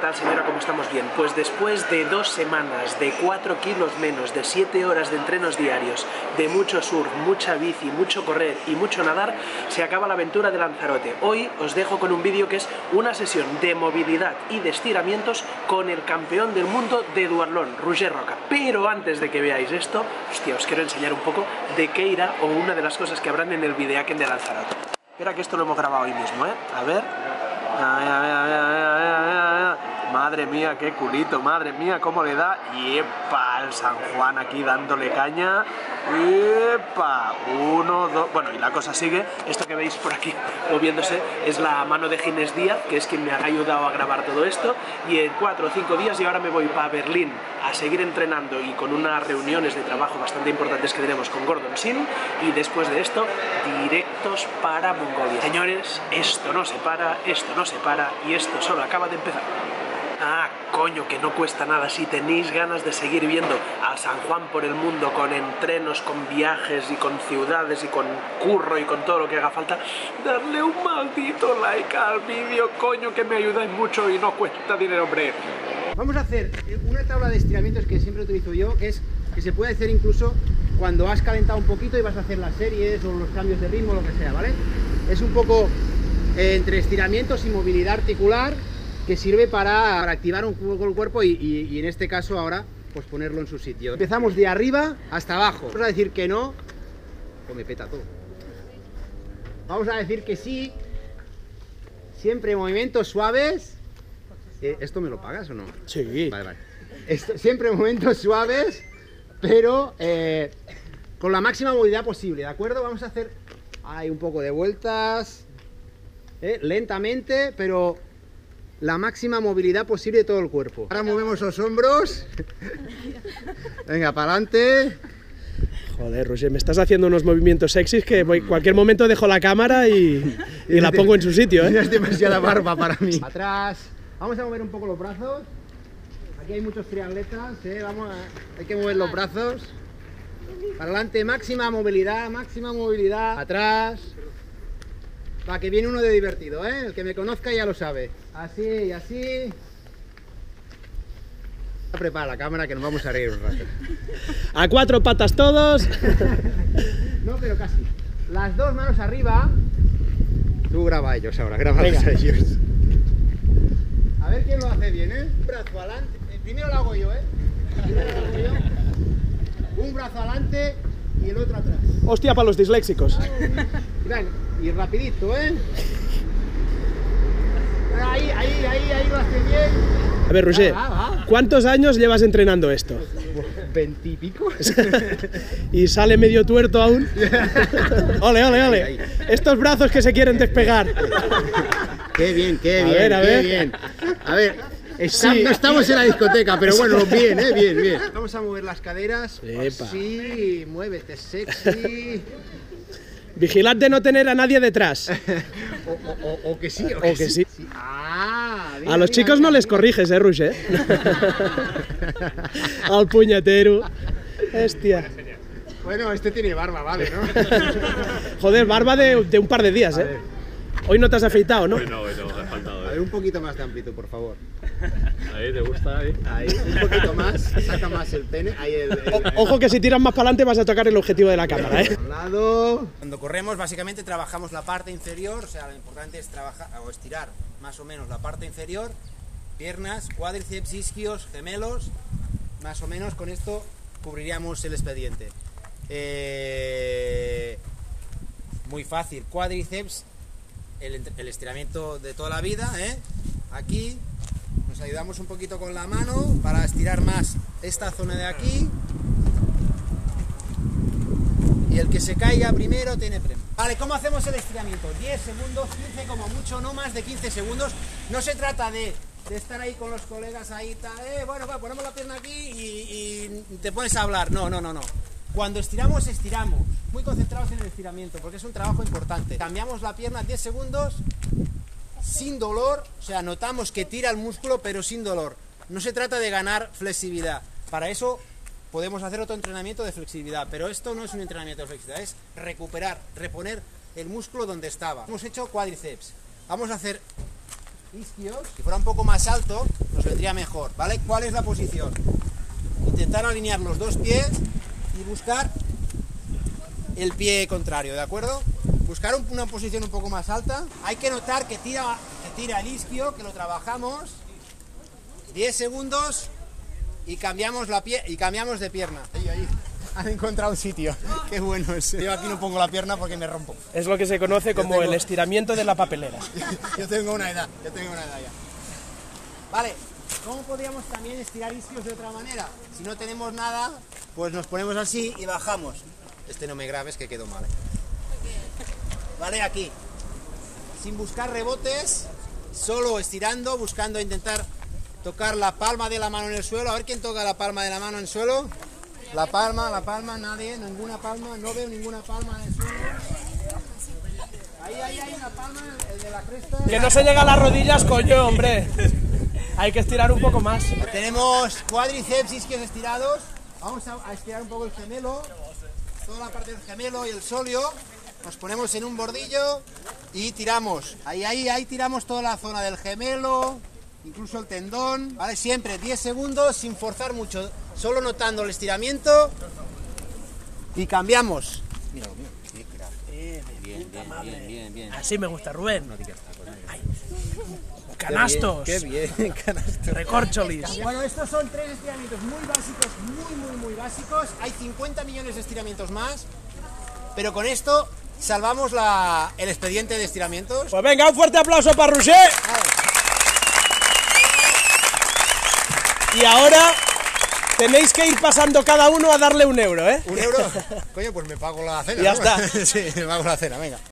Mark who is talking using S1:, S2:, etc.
S1: tal, señora? ¿Cómo estamos? Bien. Pues después de 2 semanas, de 4 kilos menos, de 7 horas de entrenos diarios, de mucho surf, mucha bici, mucho correr y mucho nadar, se acaba la aventura de Lanzarote. Hoy os dejo con un vídeo que es una sesión de movilidad y de estiramientos con el campeón del mundo de duatlón, Roger Roca. Pero antes de que veáis esto, hostia, os quiero enseñar un poco de qué irá o una de las cosas que habrán en el videaken de Lanzarote. Espera que esto lo hemos grabado hoy mismo, ¿eh? A ver. Madre mía, qué culito, madre mía, cómo le da. Y epa, el San Juan aquí dándole caña. Epa, 1, 2. Bueno, y la cosa sigue. Esto que veis por aquí moviéndose es la mano de Ginés Díaz, que es quien me ha ayudado a grabar todo esto. Y en 4 o 5 días, y ahora me voy para Berlín a seguir entrenando y con unas reuniones de trabajo bastante importantes que tenemos con Gordon Sin. Y después de esto, directos para Mongolia. Señores, esto no se para y esto solo acaba de empezar. Ah, coño, que no cuesta nada. Si tenéis ganas de seguir viendo a San Juan por el mundo con entrenos, con viajes y con ciudades y con curro y con todo lo que haga falta, darle un maldito like al vídeo, coño, que me ayudáis mucho y no cuesta dinero, hombre.
S2: Vamos a hacer una tabla de estiramientos que siempre utilizo yo, que es que se puede hacer incluso cuando has calentado un poquito y vas a hacer las series o los cambios de ritmo, lo que sea, ¿vale? Es un poco entre estiramientos y movilidad articular, que sirve para activar un poco el cuerpo y en este caso ahora pues ponerlo en su sitio. Empezamos de arriba hasta abajo. Vamos a decir que no, o me peta todo. Vamos a decir que sí, siempre movimientos suaves. ¿Esto me lo pagas o no?
S1: Sí.
S2: Vale. Siempre movimientos suaves, pero con la máxima movilidad posible, ¿de acuerdo? Vamos a hacer ahí un poco de vueltas, lentamente, pero la máxima movilidad posible de todo el cuerpo. Ahora movemos los hombros. Venga, para adelante.
S1: Joder, Roger, me estás haciendo unos movimientos sexys que en cualquier momento dejo la cámara y la pongo en su sitio, ¿eh?
S2: Tienes demasiada barba para mí. Atrás. Vamos a mover un poco los brazos. Aquí hay muchos triatletas, hay que mover los brazos. Para adelante, máxima movilidad, atrás. Va, que viene uno de divertido, ¿eh? El que me conozca ya lo sabe. Así y así. Prepara la cámara que nos vamos a reír un rato.
S1: A 4 patas todos.
S2: No, pero casi. Las 2 manos arriba. Tú graba a ellos ahora, grábalos a ellos. A ver quién lo hace bien, ¿eh? Un brazo adelante. Primero lo hago yo, ¿eh? Un brazo adelante y el otro atrás.
S1: Hostia, para los disléxicos.
S2: Y rapidito, ¿eh? Ahí lo hace bien.
S1: A ver, Roger, ¿cuántos años llevas entrenando esto?
S2: 20 y pico.
S1: ¿Y sale medio tuerto aún? ¡Ole!
S2: Ahí.
S1: Estos brazos que se quieren despegar.
S2: Qué bien. A ver,
S1: sí.
S2: No estamos en la discoteca, pero bueno, bien, bien. Vamos a mover las caderas.
S1: Epa.
S2: Sí, muévete, sexy.
S1: Vigilad de no tener a nadie detrás.
S2: O que sí,
S1: o que sí.
S2: Mira,
S1: a los chicos no les corriges, Roger. Al puñetero. Hostia.
S2: Bueno, este tiene barba, vale, ¿no?
S1: Joder, barba de un par de días, ¿eh? Hoy no te has afeitado, ¿no?
S3: Hoy no, me ha faltado.
S2: A ver, un poquito más de amplitud, por favor.
S3: Ahí, ¿te gusta? Ahí,
S2: un poquito más, saca más el pene. Ahí
S1: Ojo que si tiras más para adelante vas a tocar el objetivo de la cámara, ¿eh?
S2: A un lado. Cuando corremos, básicamente trabajamos la parte inferior, o sea, lo importante es trabajar o estirar más o menos la parte inferior, piernas, cuádriceps, isquios, gemelos, más o menos con esto cubriríamos el expediente. Muy fácil, cuádriceps, el estiramiento de toda la vida, ¿eh? Aquí nos ayudamos un poquito con la mano para estirar más esta zona de aquí. Y el que se caiga primero tiene premio. Vale, ¿cómo hacemos el estiramiento? 10 segundos, 15 como mucho, no más de 15 segundos. No se trata de estar ahí con los colegas ahí, bueno, ponemos la pierna aquí y te pones a hablar. No. Cuando estiramos, muy concentrados en el estiramiento, porque es un trabajo importante. Cambiamos la pierna 10 segundos, sin dolor, o sea, notamos que tira el músculo, pero sin dolor. No se trata de ganar flexibilidad. Para eso podemos hacer otro entrenamiento de flexibilidad, pero esto no es un entrenamiento de flexibilidad, es recuperar, reponer el músculo donde estaba. Hemos hecho cuádriceps. Vamos a hacer isquios. Si fuera un poco más alto, nos nos vendría mejor, ¿vale? ¿Cuál es la posición? Intentar alinear los dos pies y buscar el pie contrario, ¿de acuerdo? Buscar una posición un poco más alta. Hay que notar que tira el isquio, que lo trabajamos 10 segundos y cambiamos de pierna. Ahí. Han encontrado un sitio. Qué bueno es. Yo aquí no pongo la pierna porque me rompo.
S4: Es lo que se conoce como el estiramiento de la papelera.
S2: Yo tengo una edad ya. Vale, ¿cómo podríamos también estirar isquios de otra manera? Si no tenemos nada, pues nos ponemos así y bajamos. Este no me grabes que quedó mal. Vale, aquí. Sin buscar rebotes, solo estirando, buscando intentar tocar la palma de la mano en el suelo. A ver quién toca la palma de la mano en el suelo. La palma, nadie, ninguna palma, no veo ninguna palma en el suelo. Ahí, una palma, el de la cresta.
S4: Que no se llega a las rodillas, coño, hombre. Hay que estirar un poco más.
S2: Tenemos cuádriceps, isquios estirados. Vamos a estirar un poco el gemelo, toda la parte del gemelo y el sóleo. Nos ponemos en un bordillo y tiramos. Ahí tiramos toda la zona del gemelo, incluso el tendón, ¿vale? Siempre 10 segundos sin forzar mucho, solo notando el estiramiento y cambiamos. Mira,
S4: Bien. Así me gusta, Rubén. Ay. Canastos.
S2: Qué bien, canastos.
S4: Recorcholis.
S2: Bueno, estos son 3 estiramientos muy básicos, muy básicos. Hay 50 millones de estiramientos más, pero con esto salvamos el expediente de estiramientos.
S4: Pues venga, un fuerte aplauso para Roger. Y ahora tenéis que ir pasando cada uno a darle 1 euro, ¿eh?
S2: ¿1 euro? Coño, pues me pago la cena.
S4: Ya
S2: ¿no?
S4: está.
S2: Sí, me pago la cena, venga.